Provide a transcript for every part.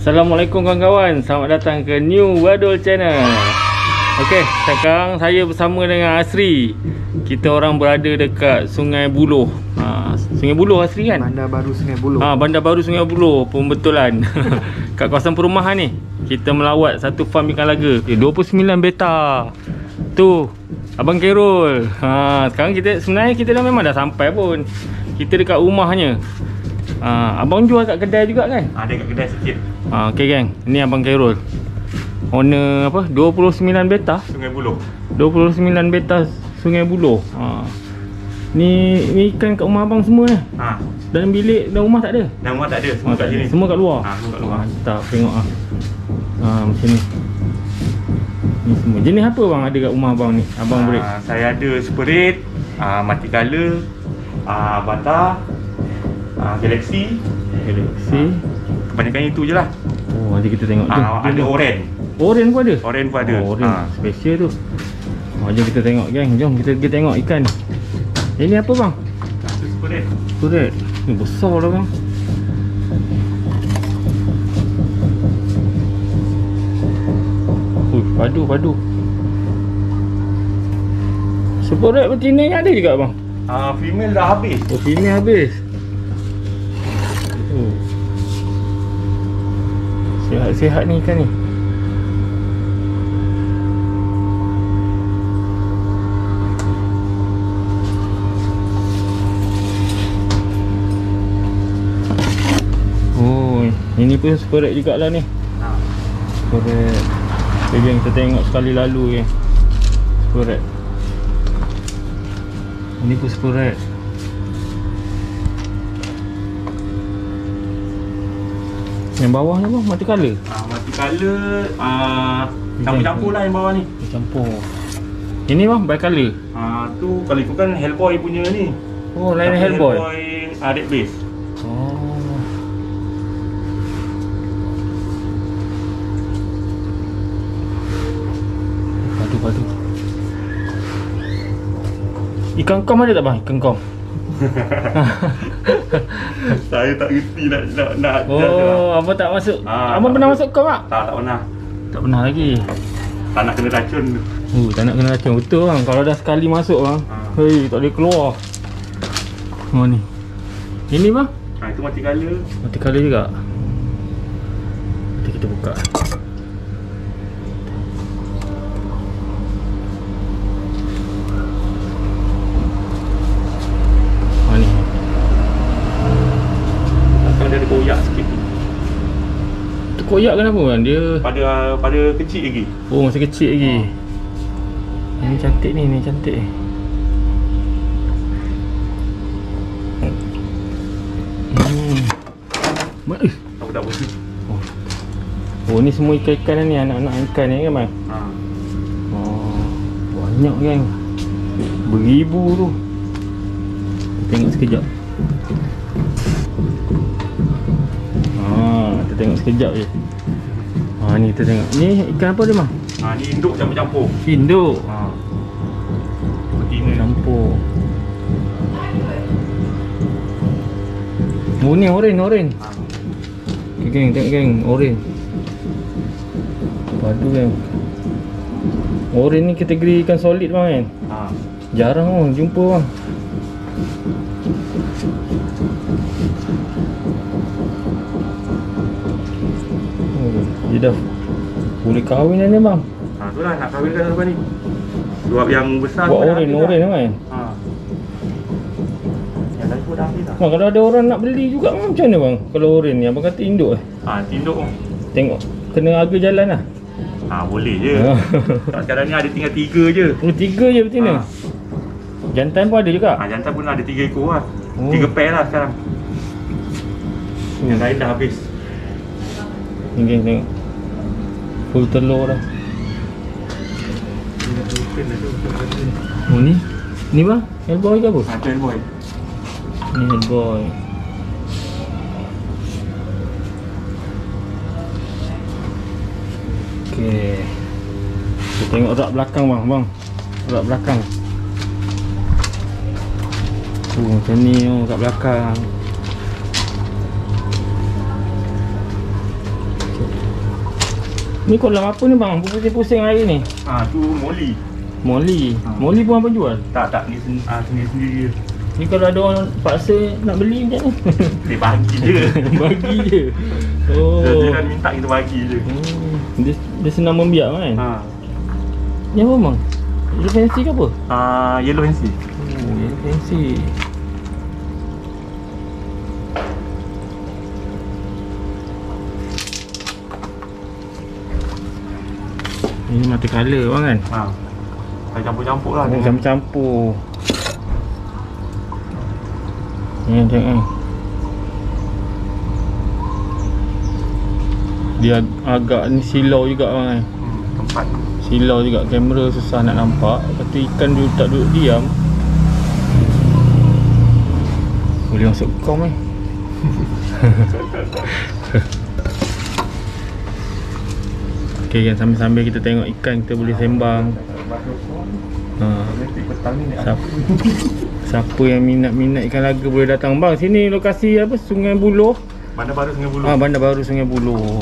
Assalamualaikum kawan-kawan, selamat datang ke New Wadul Channel. Okey, sekarang saya bersama dengan Asri. Kita orang berada dekat Sungai Buloh. Sungai Buloh Asri kan? Bandar Baru Sungai Buloh. Bandar Baru Sungai Buloh, pembetulan. Kat kawasan perumahan ni. Kita melawat satu farm ikan laga. 29 beta. Tu Abang Kerol. Sekarang sebenarnya kita dah memang dah sampai pun. Kita dekat rumahnya. Abang jual kat kedai juga kan? Ada kat kedai sikit. Okey geng, ni Abang Kerol. Owner apa? 29 beta. Sungai Buloh. 29 beta Sungai Buloh. Ni ikan kat rumah abang semua ni. Dalam bilik dan rumah tak ada? Dalam rumah tak ada, semua kat sini. Semua kat luar. Semua kat luar. Mantap, tengok macam ni. Ni semua. Jenis apa bang ada kat rumah abang ni? Abang break. Saya ada Spirit, Mati Color, Bata, Galaxy. Kebanyakan itu je lah. Nanti kita tengok tu. Ada Oren. Oren pun ada? Oren pun ada. Oren special tu. Jom kita tengok geng. Jom kita pergi tengok ikan. Ini apa bang? Spirit. Spirit. Ni besar lah bang. Padu. Spirit betina ni ada juga bang? Female dah habis. Female habis. Sihat-sihat ni ikan ni. Ini pun spirit jugalah ni. Spirit. Okay, kita tengok sekali lalu spirit. Ini pun spirit. Yang bawah ni bang, mati color? Mati color, campur-campur lah yang bawah ni. Campur. Ini bang, by color? Tu kalau ikutkan Hellboy punya ni. Lain Hellboy? Hellboy red base. Padu. Ikan kom ada tak bang? Ikan kom? Saya tak reti nak. Abang tak masuk. Abang pernah masuk kom tak? Tak pernah. Tak pernah lagi. Tak nak kena racun. Tak nak kena racun. Betul bang. Kalau dah sekali masuk bang, tak boleh keluar. Ni. Ini bang? Itu mati color. Mati color juga. Nanti kita buka. Koyak sikit. Tu koyak kenapa kan? Dia pada kecil lagi. Masih kecil lagi. Ini cantik ni, cantik. Tak apa. Ni semua ikan-ikan ni, anak-anak ikan ni kan bang? Banyak kan. Beribu tu. Tengok sekejap. Kita tengok sekejap je. Ni kita tengok. Ni ikan apa dia bang? Ni induk campur-campur. Induk? Betina campur. Ni oren. Geng, tengok geng, oren. Padu kan. Oren ni kategori ikan solid bang kan? Jarang bang jumpa bang. Dia dah boleh kahwin dah ni bang. Tu lah nak kahwinkan apa ni. Buat yang besar. Buat oren kan? Yang lain pun dah habis lah. Kalau ada orang nak beli juga bang, macam mana bang? Kalau oren ni abang kata induk induk. Tengok kena harga jalan lah. Boleh je. Sekarang ni ada tinggal 3 je. 3 je betina? Jantan pun ada juga? Jantan pun ada 3 ekor lah. 3 pair lah sekarang. Yang lain dah habis. Ni tengok. Full telur dah. Ni bang? Hellboy ke apa? Itu Hellboy. Ni Hellboy. Okey. Kita tengok rak belakang bang. Rak belakang. Macam ni kat belakang. Ni kolam apa ni bang? Pusing-pusing air ni. Tu moli. Moli. Moli pun apa jual? Tak ni sendiri je. Ni kalau ada orang paksa nak beli macam ni. Dia bagi je. Bagi je. Oh. Dia kan minta kita bagi je. Dia senang membiak kan? Ni apa bang? Yellow fancy ke apa? Yellow fancy. Yellow fancy. Ini mata colour bang kan? Campur-campur lah. Campur-campur. Ni tengok. Dia agak ni silau juga bang. Tempat silau juga, kamera susah nak nampak. Lepas tu ikan dia tak duduk diam. Boleh masuk kom ni. Okay kan, sambil-sambil kita tengok ikan, kita boleh sembang. Siapa yang minat ikan laga boleh datang bang. Sini lokasi apa? Sungai Buloh. Bandar Baru Sungai Buloh. Bandar Baru Sungai Buloh.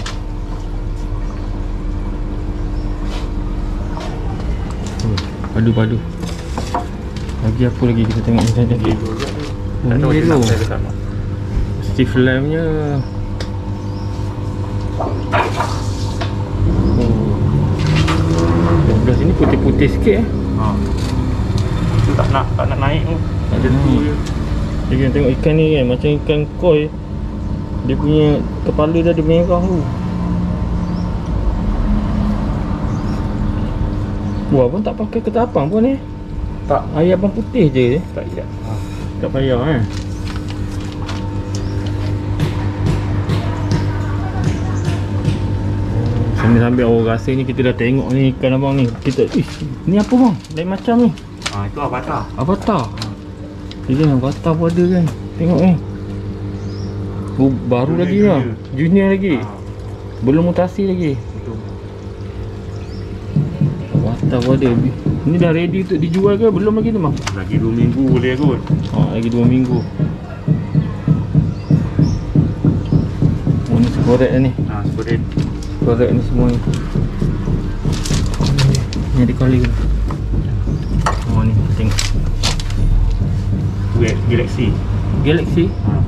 Padu. Lagi apa lagi kita tengok macam tadi? Ni yellow. Steve Lamb nya. Belah sini putih-putih sikit Tu tak nak naik tu. Ada tu je. Jadi kita tengok ikan ni kan, macam ikan koi. Dia punya kepala dah ada merah tu. Wah, abang tak pakai ketapang pun ni. Tak. Air abang putih je. Tak payah. Tak payah kan. Sambil-sambil awak rasa ni kita dah tengok ni ikan abang ni. Kita, ni apa bang? Lain macam ni. Itu avatar. Avatar? Dia avatar pun ada kan. Tengok ni. Oh, baru lagi lah. Junior lagi. Belum mutasi lagi. Betul. Avatar pun ada. Ni dah ready untuk dijual ke? Belum lagi tu bang? Lagi 2 minggu boleh kot. Lagi 2 minggu. Oh, ni sekorek ni. Sekorek. Sekorek ni semua ni. Ni ada kali ke? Oh ni, tengok. Galaxy. Galaxy?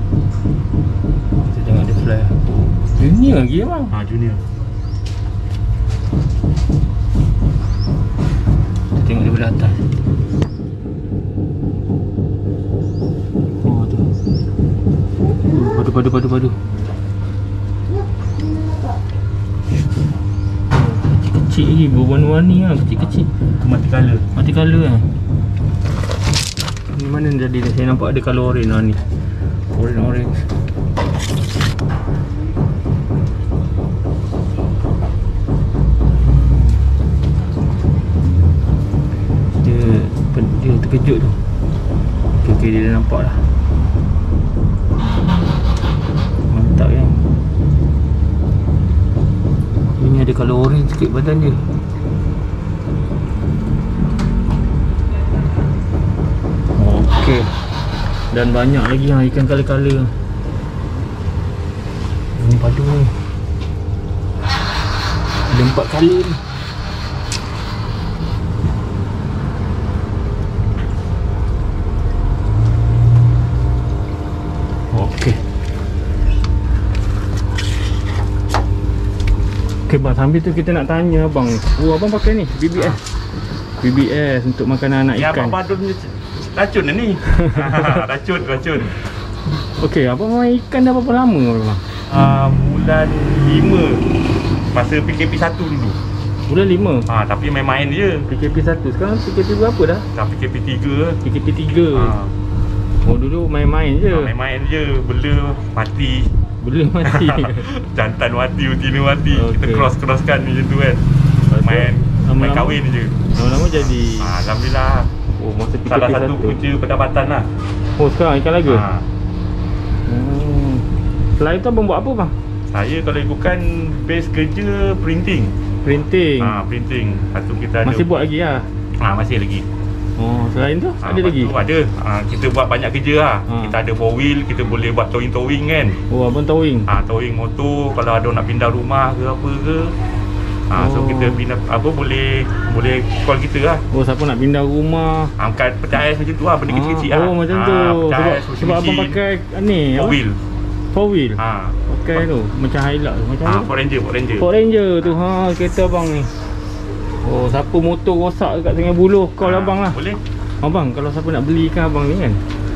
Kita tengok dia fly. Junior lagi bang? Junior. Kita tengok dia belah atas. Oh tu. Padu. Kecil lagi, berwarna-warni lah, kecil-kecil. Mati colour lah. Ni mana ni jadi dah, saya nampak ada colour orange lah ni. Orange. Dia terkejut tu. Okay, dia dah nampak dah. Mantap kan. Ini ada colour orange sikit badan dia. Okey. Dan banyak lagi yang ikan colour-colour. Ini padu ni. Ada 4 colour ni. Okey bang, sambil tu kita nak tanya abang. Oh, abang pakai ni, BBS. BBS untuk makanan anak Ya, ikan. Abang Badun racun dah ni. Racun. Okey, abang main ikan dah berapa lama bang? Bulan 5. Masa PKP 1 dulu. Bulan 5? Tapi main-main je. PKP 1, sekarang PKP berapa dah? Dah PKP 3. PKP 3. Oh, dulu main-main je. Main-main je, bela mati. Bela mati. Jantan mati, betina mati. Kita Okey. cross-crosskan macam tu kan. Main kahwin je. Lama-lama jadi. Alhamdulillah. Oh, masa PKP Salah satu punca pendapatan lah. Oh, sekarang ikan laga? Selain tu abang buat apa bang? Saya kalau ikutkan base kerja printing. Printing? Printing. Lepas tu kita ada. Masih buat lagi lah? Masih lagi. Oh, selain tu ada lagi? Ada. Kita buat banyak kerja lah. Kita ada 4 wheel, kita boleh buat towing kan. Oh, abang towing? Towing motor, kalau ada nak pindah rumah ke apa ke. So kita pindah boleh call kita lah. Siapa nak pindah rumah, Angkat pecah ais macam tu lah, benda kecil-kecil lah. macam tu. Sebab abang pakai ni 4 wheel. Pakai tu macam Hilux macam Ford Ranger tu. Kereta abang ni. Siapa motor rosak dekat Sungai Buloh, call abang lah. Boleh. Abang, kalau siapa nak belikan abang ni kan,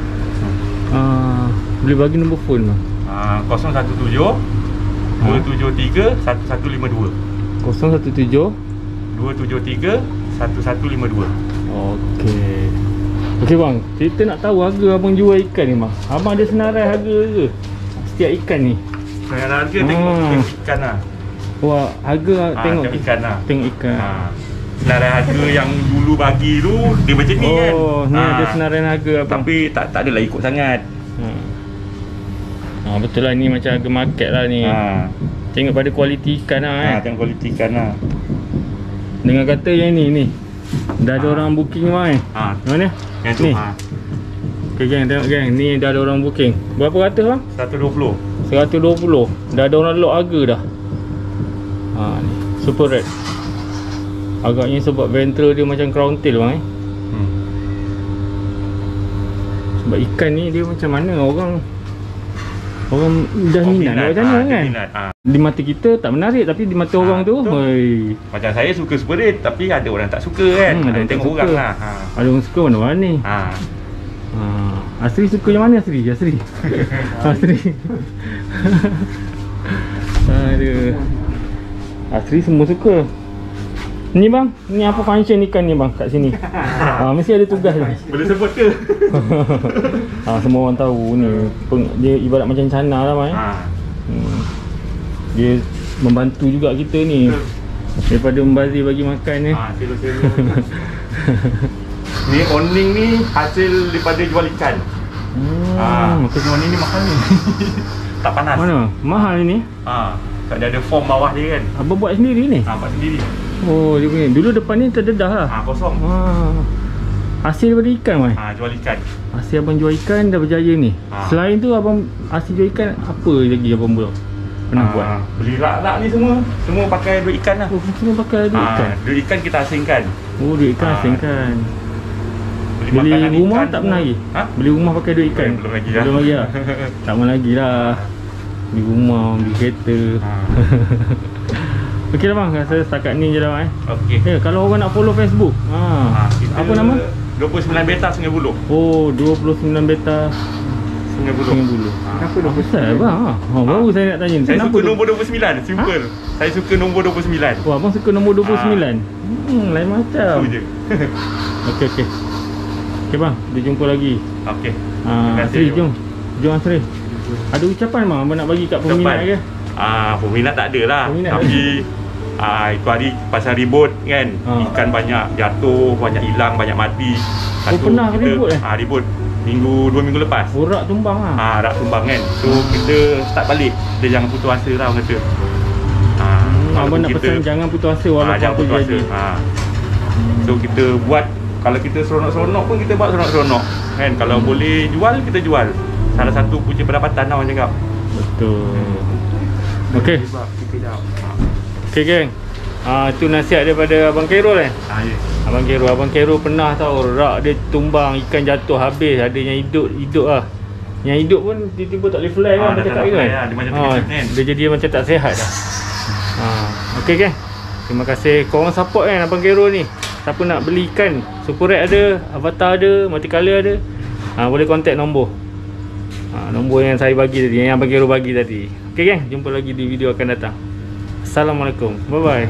boleh bagi nombor phone bang. 017 273 1152. 017 273 1152. Okey bang, kita nak tahu harga abang jual ikan ni bang. Abang ada senarai harga ke setiap ikan ni? Senarai harga tengok ikan lah. Harga tengok ikan lah. Tengok ikan. Senarai harga yang dulu bagi tu dia macam ni kan. Ni ada senarai harga abang. Tapi tak adalah ikut sangat. Betul lah, ni macam harga market lah ni. Tengok pada kualiti ikan lah Tengok kualiti ikan lah. Dengan kata yang ni dah ada orang booking bang mana? Yang tu ni. Okay geng, tengok geng, ni dah ada orang booking. Berapa ratus bang? 120. Dah ada orang lock harga dah. Ni Super Red. Agaknya sebab ventral dia macam crown tail bang Sebab ikan ni dia macam mana orang dah minat nak macam mana kan. Di mata kita tak menarik, tapi di mata orang tu macam saya suka Super Red, tapi ada orang tak suka kan. Ada tengok orang lah. Ada orang suka mana-mana. Asri suka yang mana Asri? Asri. Asri semua suka. Ni bang, ni apa function ikan ni bang kat sini? Mesti ada tugas ni. Boleh sebut ke? Semua orang tahu ni. Dia ibarat macam cana lah bang. Dia membantu juga kita ni. Daripada membazir bagi makan ni. Selo-selo. Ni owning ni hasil daripada jual ikan. Owning ni mahal ni. Tak panas. Mana? Mahal ni? Tak ada form bawah dia kan. Abang buat sendiri ni? Buat sendiri. Dia punya. Dulu depan ni terdedah lah. Kosong. Hasil daripada ikan bang? Jual ikan. Hasil abang jual ikan dah berjaya ni. Selain tu abang hasil jual ikan, apa lagi abang pernah buat? Beli rak-rak ni semua pakai duit ikan lah. Semua pakai duit ikan? Duit ikan kita asingkan. Duit ikan asingkan. Beli rumah tak pernah lagi? Beli rumah pakai duit ikan? Belum lagi lah. Tak pernah lagi lah. Beli rumah, beli kereta. Okey lah bang, rasa setakat ni je lah bang Okey. Kalau orang nak follow Facebook, apa nama? 29 Beta Sungai Buloh. 29 Beta Sungai Buloh. Kenapa Apa pasal bang? Baru saya nak tanya. Saya suka nombor 29, simple. Saya suka nombor 29. Abang suka nombor 29? Lain macam. Tu je. Okey. Okey bang, kita jumpa lagi. Okey. Asri, jom Asri. Ada ucapan bang abang nak bagi kat peminat ke? Peminat tak ada lah. Tapi itu hari pasal ribut kan. Ikan banyak jatuh, banyak hilang, banyak mati. Pernah ribut ribut 2 minggu lepas. Rak tumbang lah. Rak tumbang kan. So kita start balik. Dia jangan putus asa lah orang kata. Abang nak pesan jangan putus asa walaupun jangan putus asa. So kita buat, kalau kita seronok-seronok pun kita buat seronok-seronok kan. Kalau boleh jual, kita jual. Salah satu punca pendapatan lah orang cakap. Betul. Okey. Okey geng. Itu nasihat daripada Abang Khairul yes. Abang Khairul pernah tahu rak dia tumbang, ikan jatuh habis. Ada yang hidup lah. Yang hidup pun tiba-tiba tak boleh fly kan. Dia cakap kan. Dia macam kan. Dia jadi macam tak sihat dah. Okey geng. Terima kasih korang support kan Abang Khairul ni. Siapa nak beli ikan, Super Red ada, Avatar ada, Multicolor ada, boleh contact nombor. Nombor yang saya bagi tadi, yang Abang Khairul bagi tadi. Okey geng, jumpa lagi di video akan datang. Assalamualaikum. Bye bye.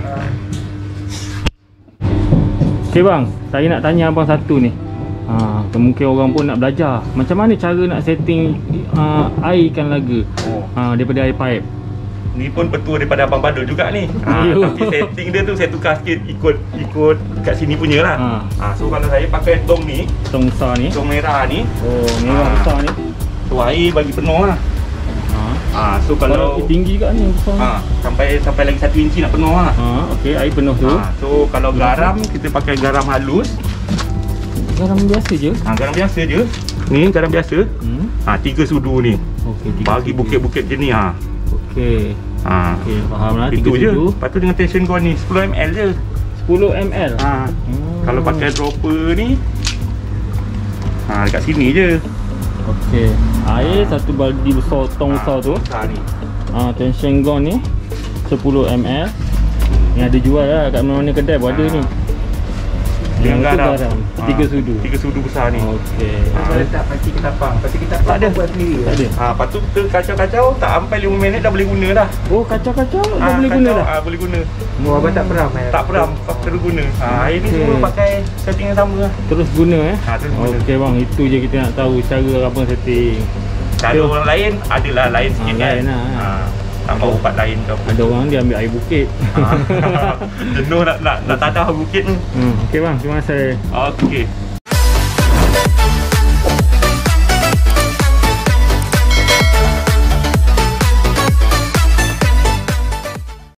Okey bang, saya nak tanya abang satu ni. Mungkin orang pun nak belajar macam mana cara nak setting air ikan laga daripada air pipe. Ni pun betul daripada Abang Badut juga ni. Tapi setting dia tu saya tukar sikit ikut kat sini punya lah. So kalau saya pakai tong ni, tong besar ni, tong merah ni. Merah besar ni. So air bagi penuh lah. So kalau tinggi juga ni besar. Sampai lagi 1 inci nak penuh lah. Okey, air penuh tu. So kalau garam, kita pakai garam halus. Garam biasa je? Garam biasa je. Ni garam biasa. 3 sudu ni. Okey, bagi bukit-bukit je ni. Okey. Ha. Okey, faham lah. Itu 3 je. sudu. Lepas tu dengan tension gun ni 10 ml je. 10 ml. Ha. Kalau pakai dropper ni dekat sini je. Okey. Air satu baldi besar, tong besar tu. Besar ni. Tension gun ni 10 ml. Yang ada jual lah kat mana-mana kedai pun ada ni. Dengan Yang tu garam. 3 sudu. 3 sudu besar ni. Okey. Kalau letak pasti ketapang. Pasti ketapang Tak ada. buat sendiri. Tak ada. Lepas tu kita kacau-kacau, tak sampai 5 minit dah boleh guna dah. Oh, kacau-kacau dah boleh guna dah. Boleh guna. Oh, abang tak peram eh? Tak peram, terus guna. Air ni Okey. semua pakai setting yang sama lah. Terus guna Terus guna. Okey bang, itu je kita nak tahu cara abang setting. Cara orang lain adalah lain sikit kan. lain lah. Tambah ubat lain ke apa. Ada orang dia ambil air bukit. Jenuh nak tadah bukit tu. Okey bang, terima kasih. Okey.